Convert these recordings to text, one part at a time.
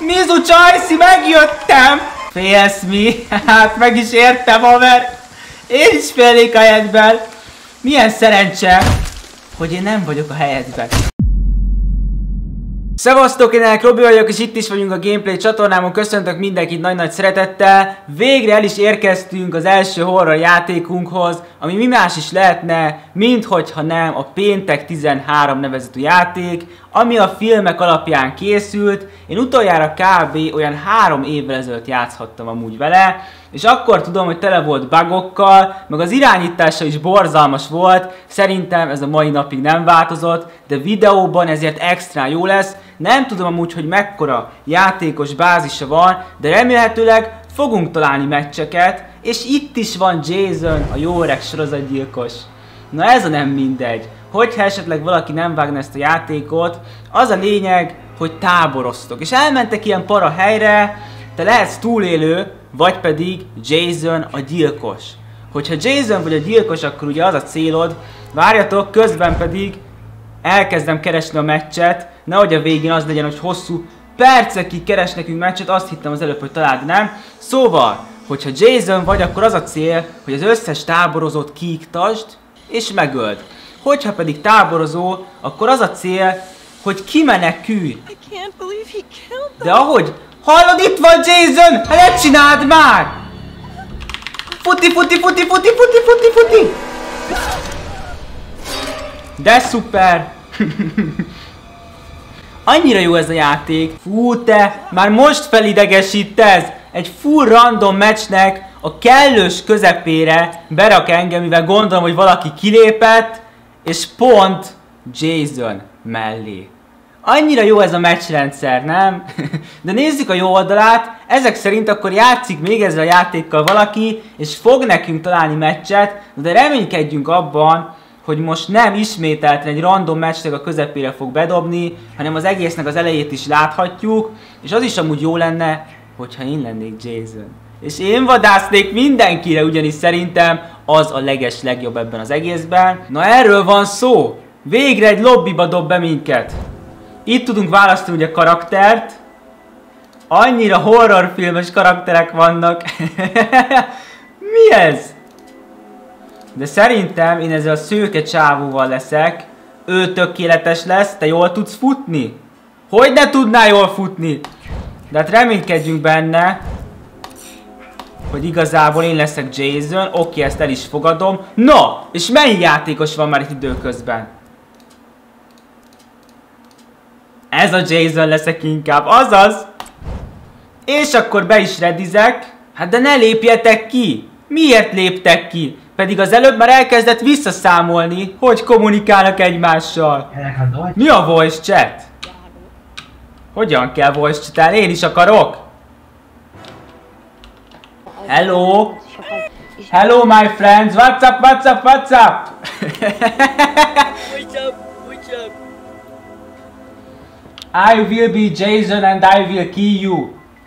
Mizu Csajci, megjöttem! Félsz mi? Hát meg is értem, haver! Én is félnék a helyedben! Milyen szerencse, hogy én nem vagyok a helyedben. Szevasztok, én Robi vagyok, és itt is vagyunk a Gameplay csatornámon. Köszöntök mindenkit nagy-nagy szeretettel. Végre el is érkeztünk az első horror játékunkhoz, ami mi más is lehetne, mint hogyha nem a Péntek 13 nevezetű játék, ami a filmek alapján készült. Én utoljára kb. Olyan 3 évvel ezelőtt játszhattam amúgy vele, és akkor tudom, hogy tele volt bugokkal, meg az irányítása is borzalmas volt. Szerintem ez a mai napig nem változott, de videóban ezért extra jó lesz. Nem tudom amúgy, hogy mekkora játékos bázisa van, de remélhetőleg fogunk találni meccseket, és itt is van Jason, a jó öreg sorozatgyilkos. Na ez a nem mindegy. Hogyha esetleg valaki nem vágna ezt a játékot, az a lényeg, hogy táboroztok. És elmentek ilyen para helyre, te lehetsz túlélő, vagy pedig Jason a gyilkos. Hogyha Jason vagy a gyilkos, akkor ugye az a célod, várjatok, közben pedig elkezdem keresni a meccset, nehogy a végén az legyen, hogy hosszú percekig keres nekünk meccset, azt hittem az előbb, hogy találd, nem? Szóval, hogyha Jason vagy, akkor az a cél, hogy az összes táborozót kiiktasd és megöld. Hogyha pedig táborozó, akkor az a cél, hogy kimenekülj. De ahogy... Hallod, itt van Jason! Hát ne csináld már! Futi, futi, futi, futi, futi, futi, futi! De szuper! Annyira jó ez a játék. Fú, te már most felidegesítesz! Egy full random matchnek a kellős közepére berak engem, mivel gondolom, hogy valaki kilépett, és pont Jason mellé. Annyira jó ez a meccsrendszer, nem? De nézzük a jó oldalát, ezek szerint akkor játszik még ezzel a játékkal valaki, és fog nekünk találni meccset, de reménykedjünk abban, hogy most nem ismételten egy random meccsnek a közepére fog bedobni, hanem az egésznek az elejét is láthatjuk, és az is amúgy jó lenne, hogyha én lennék Jason. És én vadásznék mindenkire, ugyanis szerintem az a legjobb ebben az egészben. Na erről van szó! Végre egy lobbyba dob be minket! Itt tudunk választani ugye karaktert. Annyira horrorfilmes karakterek vannak. Mi ez? De szerintem én ezzel a szőke csávóval leszek. Ő tökéletes lesz. Te jól tudsz futni? Hogy ne tudnál jól futni? De hát reménykedjünk benne, hogy igazából én leszek Jason. Oké, ezt el is fogadom. Na! És mennyi játékos van már itt időközben? Ez a Jason leszek inkább, azaz! És akkor be is redizek. Hát de ne lépjetek ki! Miért léptek ki? Pedig az előbb már elkezdett visszaszámolni, hogy kommunikálnak egymással. Mi a voice chat? Hogyan kell voice chatálni? Én is akarok? Hello! Hello my friends! What's up, what's up, what's up? What's up? What's up? I will be Jason and I will kill you.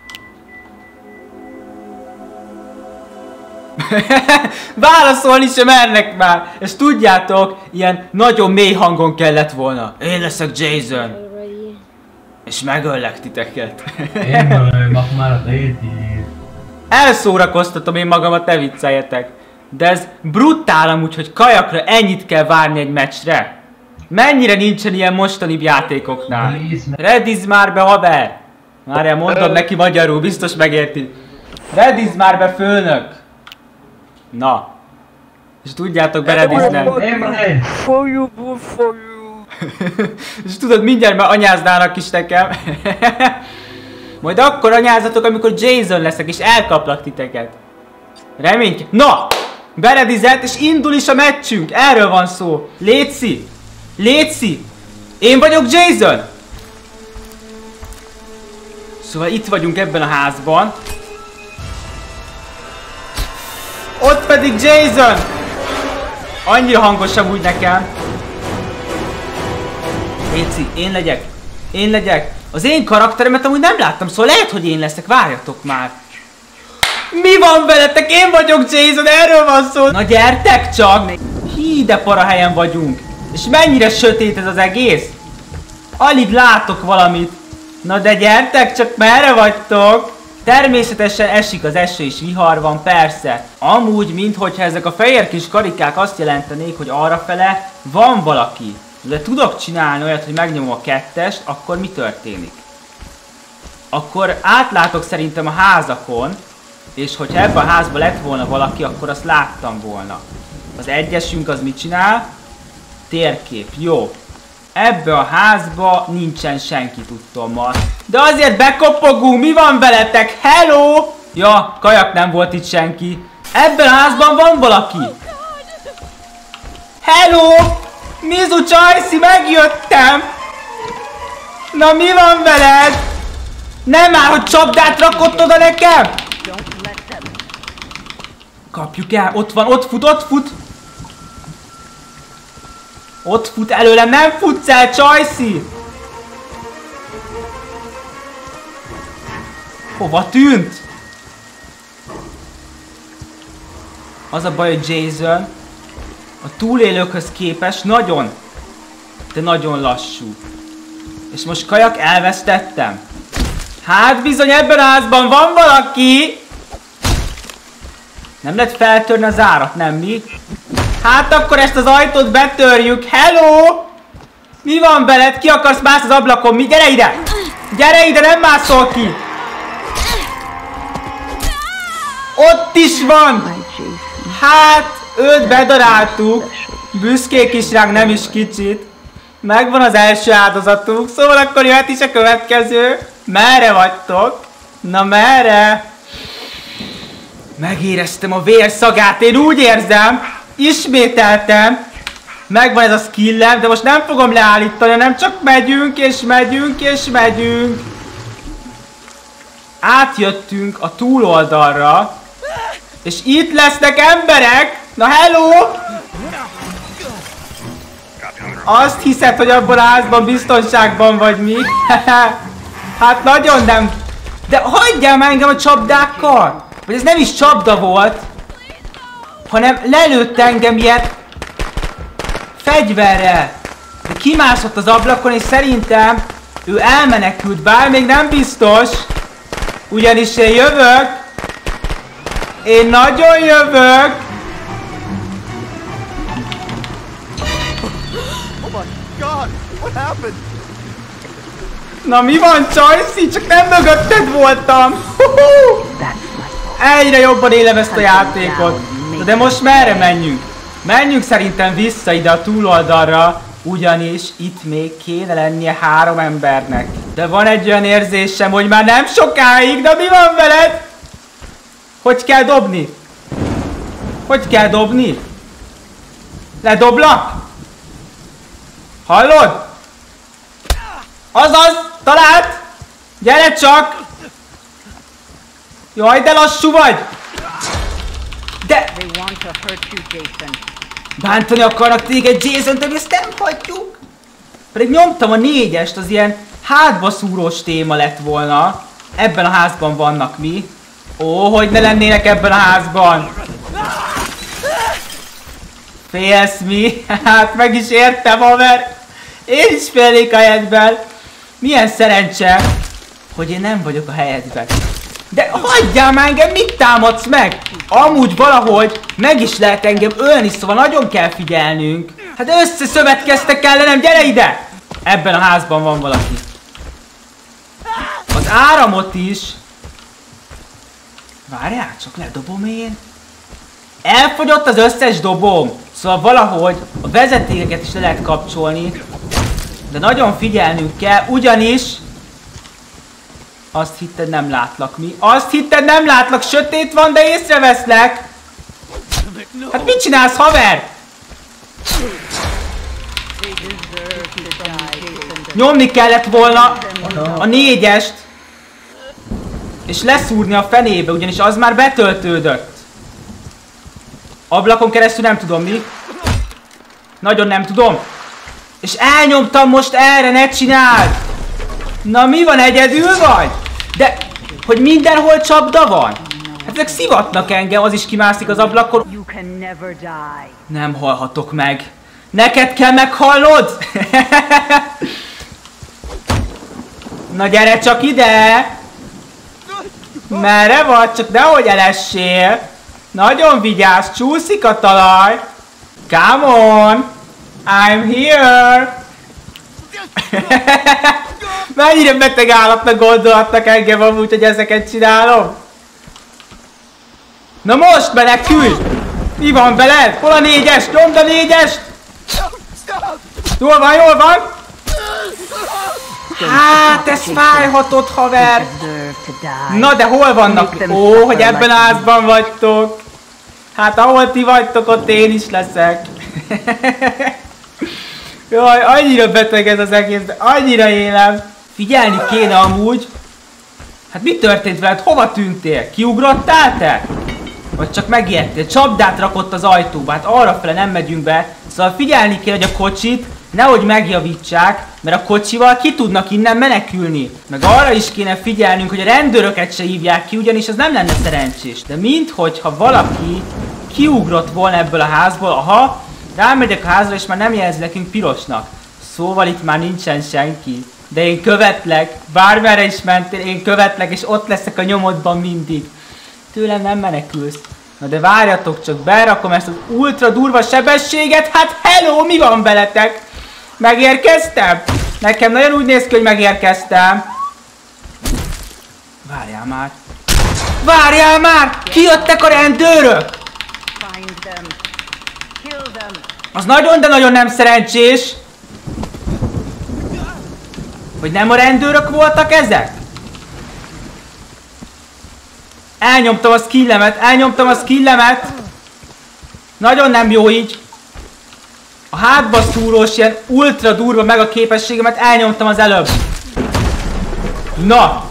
Válaszolni sem mernek már. És tudjátok, ilyen nagyon mély hangon kellett volna. Én leszek Jason. És megöllek titeket. Én vagyok már a téti. Elszórakoztatom én magamat, ne vicceljetek. De ez brutál amúgy, hogy kajakra ennyit kell várni egy meccsre. Mennyire nincsen ilyen mostanibb játékoknál? Redizz már be, haver! Várjál, mondom neki magyarul, biztos megérti. Redizz már be, főnök! Na. És tudjátok berediznem. For you, for you. És tudod, mindjárt már anyáznának is nekem. Majd akkor anyázatok, amikor Jason leszek, és elkaplak titeket. Reménykedj. Na! Beredizett, és indul is a meccsünk. Erről van szó. Léci! Léci! Én vagyok Jason! Szóval itt vagyunk ebben a házban. Ott pedig Jason! Annyira hangosabb úgy nekem. Léci, én legyek. Én legyek. Az én karakteremet amúgy nem láttam, szóval lehet, hogy én leszek. Várjatok már. Mi van veletek? Én vagyok Jason, erről van szó. Na gyertek csak! Hí, de para helyen vagyunk. És mennyire sötét ez az egész? Alig látok valamit. Na de gyertek, csak merre vagytok? Természetesen esik az eső és vihar van, persze. Amúgy, minthogyha ezek a fehér kis karikák azt jelentenék, hogy arrafele van valaki. De tudok csinálni olyat, hogy megnyomom a 2-est, akkor mi történik? Akkor átlátok szerintem a házakon, és hogyha ebben a házban lett volna valaki, akkor azt láttam volna. Az 1-esünk az mit csinál? Térkép, jó. Ebbe a házba nincsen senki, tudtommal. De azért bekopogunk, mi van veletek? Hello! Ja, kajak, nem volt itt senki. Ebben a házban van valaki. Hello! Mizu Csajci, megjöttem! Na mi van veled? Nem már, hogy csapdát rakott oda nekem? Kapjuk el, ott van, ott fut, ott fut! Ott fut előlem, nem futsz el, Csajci! Hova tűnt? Az a baj, hogy Jason a túlélőkhöz képest nagyon, de nagyon lassú. És most kajak, elvesztettem. Hát bizony ebben a házban van valaki! Nem lehet feltörni az árat, nem mi? Hát akkor ezt az ajtót betörjük. Hello! Mi van veled? Ki akarsz mászni az ablakon? Mi? Gyere ide! Gyere ide, nem mászol ki! Ott is van! Hát, őt bedaráltuk. Büszkék is ránk, nem is kicsit. Megvan az első áldozatunk, szóval akkor jöhet is a következő. Merre vagytok? Na merre? Megéreztem a vérszagát, én úgy érzem. Ismételtem. Megvan ez a skillem, de most nem fogom leállítani, hanem csak megyünk és megyünk és megyünk. Átjöttünk a túloldalra. És itt lesznek emberek. Na hello! Azt hiszed, hogy abban a házban biztonságban vagy mi? Hát nagyon nem. De hagyjál már engem a csapdákkal! Vagy ez nem is csapda volt, hanem lelőtt engem ilyen fegyverrel. De kimászott az ablakon, és szerintem ő elmenekült, bár még nem biztos. Ugyanis én jövök. Én nagyon jövök. Na mi van, Csajci? Csak nem mögötted voltam. Egyre jobban élem ezt a játékot. De most merre menjünk? Menjünk szerintem vissza ide a túloldalra, ugyanis itt még kéne lennie 3 embernek. De van egy olyan érzésem, hogy már nem sokáig, de mi van veled? Hogy kell dobni? Hogy kell dobni? Ledoblak? Hallod? Azaz! Talált! Gyere csak! Jaj, de lassú vagy! De... Bántani akarnak téged, Jason, de ezt nem hagyjuk! Pedig nyomtam a 4-est, az ilyen hátba szúrós téma lett volna. Ebben a házban vannak mi. Ó, hogy ne lennének ebben a házban! Félsz mi? Hát meg is értem, haver! Én is félnék a helyedben! Milyen szerencse, hogy én nem vagyok a helyedben. De hagyjál már engem, mit támadsz meg? Amúgy valahogy meg is lehet engem ölni, szóval nagyon kell figyelnünk. Hát összeszövetkeztek ellenem, gyere ide! Ebben a házban van valaki. Az áramot is. Várjál, csak ledobom én. Elfogyott az összes dobom. Szóval valahogy a vezetékeket is le lehet kapcsolni. De nagyon figyelnünk kell, ugyanis... Azt hitted, nem látlak mi? Azt hitted, nem látlak, sötét van, de észreveszlek! Hát mit csinálsz, haver? Nyomni kellett volna a 4-est, és leszúrni a fenébe, ugyanis az már betöltődött. Ablakon keresztül nem tudom mi. Nagyon nem tudom. És elnyomtam most erre, ne csináld! Na mi van, egyedül vagy? De, hogy mindenhol csapda van? Hát ezek szivatnak engem, az is kimászik az ablakon. Nem halhatok meg. Neked kell meghallod? Na gyere csak ide! Merre vagy? Csak nehogy elessél! Nagyon vigyázz, csúszik a talaj! Come on! I'm here! Mennyire beteg állatnak gondolhatnak engem amúgy, hogy ezeket csinálom? Na most menekülj! Mi van veled? Hol a 4-es? Nyomd a 4-est! Jól van, jól van! Hát, ez fájhatott, haver! Na, de hol vannak? Ó, hogy ebben a házban vagytok! Hát, ahol ti vagytok, ott én is leszek! Jaj, annyira beteg ez az egész, de annyira élem! Figyelni kéne amúgy! Hát mi történt veled? Hova tűntél? Kiugrottál te? Vagy csak megijedtél? Csapdát rakott az ajtóba, hát arrafele nem megyünk be. Szóval figyelni kéne, hogy a kocsit nehogy megjavítsák, mert a kocsival ki tudnak innen menekülni. Meg arra is kéne figyelnünk, hogy a rendőröket se hívják ki, ugyanis az nem lenne szerencsés. De minthogyha valaki kiugrott volna ebből a házból, aha, rámegyek a házra és már nem jelzi nekünk pirosnak. Szóval itt már nincsen senki. De én követlek, bármerre is mentél, én követlek és ott leszek a nyomodban mindig. Tőlem nem menekülsz. Na de várjatok csak, berakom ezt az ultra durva sebességet, hát hello, mi van veletek? Megérkeztem? Nekem nagyon úgy néz ki, hogy megérkeztem. Várjál már. Várjál már! Kijöttek a rendőrök! Az nagyon, de nagyon nem szerencsés. Hogy nem a rendőrök voltak ezek? Elnyomtam a skillemet, Nagyon nem jó így. A hátba szúrós, ilyen ultra durva meg a képességemet elnyomtam az előbb. Na!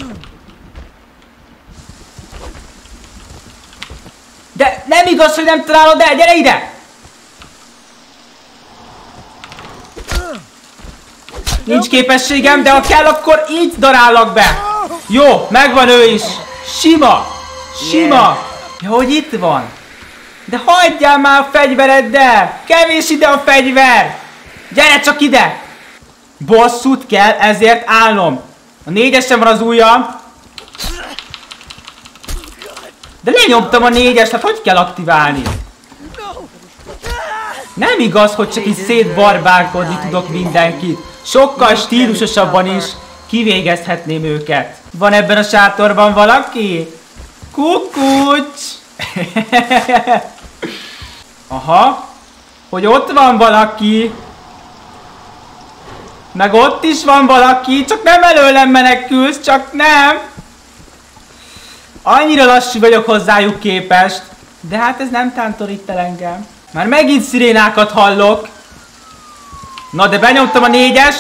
De nem igaz, hogy nem találod el, gyere ide! Nincs képességem, de ha kell, akkor így darállak be. Jó, megvan ő is. Sima! Sima! Ja, hogy itt van. De hagyjál már a fegyvereddel! Kevés ide a fegyver! Gyere csak ide! Bosszút kell ezért állnom. A 4-esen van az ujjam. De lenyomtam a 4-est, hát hogy kell aktiválni? Nem igaz, hogy csak így szétbarbárkodni tudok mindenkit. Sokkal stílusosabban is kivégezhetném őket. Van ebben a sátorban valaki? Kukucs! Aha, hogy ott van valaki. Meg ott is van valaki, csak nem előlem menekülsz, csak nem. Annyira lassú vagyok hozzájuk képest. De hát ez nem tántorít el engem. Már megint szirénákat hallok. Na de benyomtam a 4-est.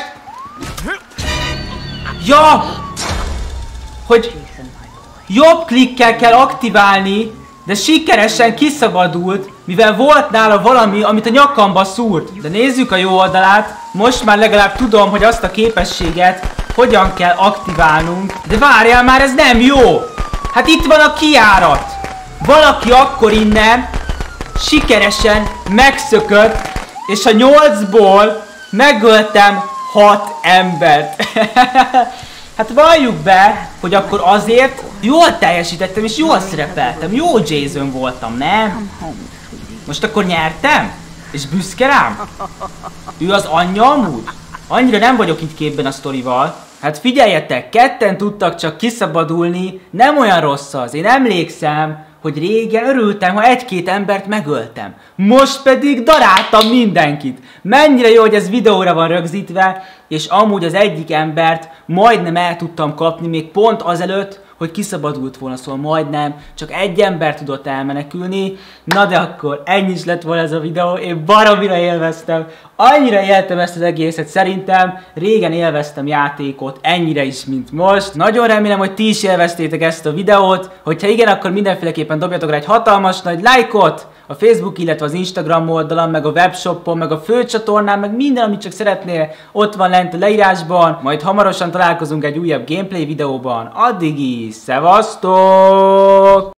Ja! Hogy jobb klikkel kell aktiválni, de sikeresen kiszabadult, mivel volt nála valami, amit a nyakamba szúrt. De nézzük a jó oldalát, most már legalább tudom, hogy azt a képességet hogyan kell aktiválnunk. De várjál már, ez nem jó! Hát itt van a kijárat! Valaki akkor innen sikeresen megszökött, és a 8-ból megöltem 6 embert. Hát valljuk be, hogy akkor azért jól teljesítettem és jól szerepeltem. Jó Jason voltam, nem? Most akkor nyertem? És büszke rám? Ő az anyja amúgy? Annyira nem vagyok itt képben a sztorival. Hát figyeljetek, ketten tudtak csak kiszabadulni, nem olyan rossz az. Én emlékszem, hogy régen örültem, ha 1-2 embert megöltem. Most pedig daráltam mindenkit. Mennyire jó, hogy ez videóra van rögzítve, és amúgy az egyik embert majdnem el tudtam kapni, még pont azelőtt, hogy kiszabadult volna, szóval majdnem, csak egy ember tudott elmenekülni. Na de akkor ennyi is lett volna ez a videó, én baromira élveztem, annyira éltem ezt az egészet, szerintem régen élveztem játékot, ennyire is, mint most. Nagyon remélem, hogy ti is élveztétek ezt a videót, hogyha igen, akkor mindenféleképpen dobjatok rá egy hatalmas nagy lájkot, a Facebook, illetve az Instagram oldalon, meg a webshopon, meg a főcsatornán, meg minden, amit csak szeretnél, ott van lent a leírásban. Majd hamarosan találkozunk egy újabb gameplay videóban. Addig is, szevasztok!